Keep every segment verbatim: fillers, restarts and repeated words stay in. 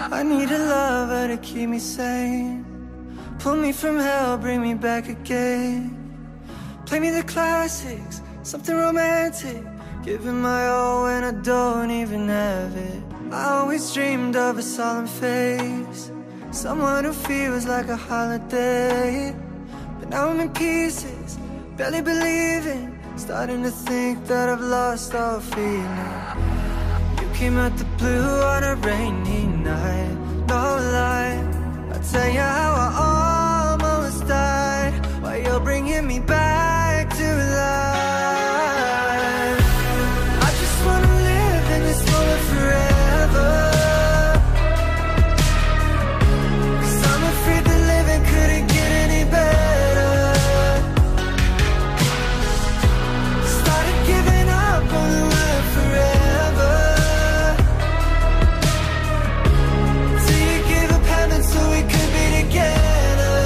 I need a lover to keep me sane. Pull me from hell, bring me back again. Play me the classics, something romantic. Giving my all when I don't even have it. I always dreamed of a solemn face, someone who feels like a holiday. But now I'm in pieces, barely believing, starting to think that I've lost all feeling. You came out the blue on a rainy night, no lie. I'll tell you how I almost died, while you're bringing me back to life. I just wanna live in this moment forever, 'cause I'm afraid that living couldn't get any better. Started giving up on the word forever, till you gave up heaven so we could be together.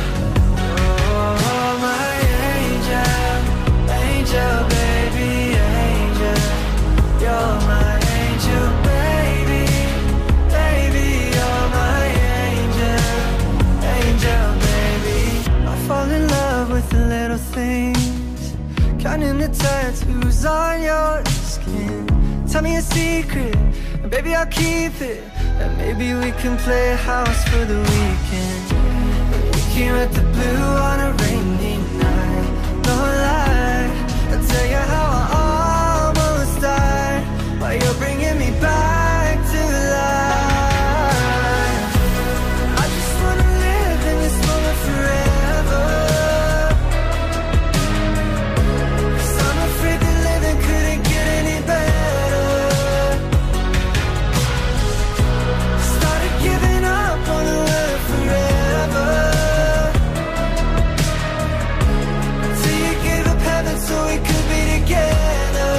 Oh, my angel, angel, baby, angel. You're my angel, baby, baby. You're my angel, angel, baby. I fall in love with the little things, counting the tattoos on your skin. Tell me a secret, and baby I'll keep it. And maybe we can play house for the weekend. We came at the blue on a rainy night, no lie. I'll tell you how I almost died, while you're bringing me back to life. I just wanna live in this moment forever, 'cause I'm afraid that living couldn't get any better. Started giving up on the word forever, till you gave up heaven so we could be together.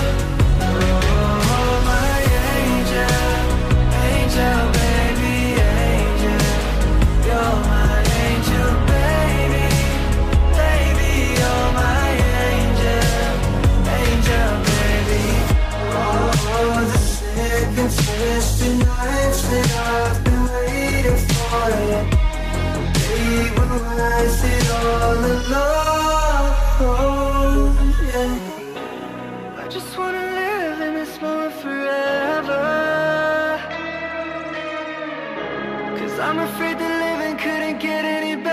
Oh, my angel, angel, baby, angel. You're my angel, baby, baby. You're my angel, angel, baby. Oh, the sick and twisted nights that I've been waiting for you. They were worth it all alone, yeah. I just wanna live in this moment forever, 'cause I'm afraid that living couldn't get any better.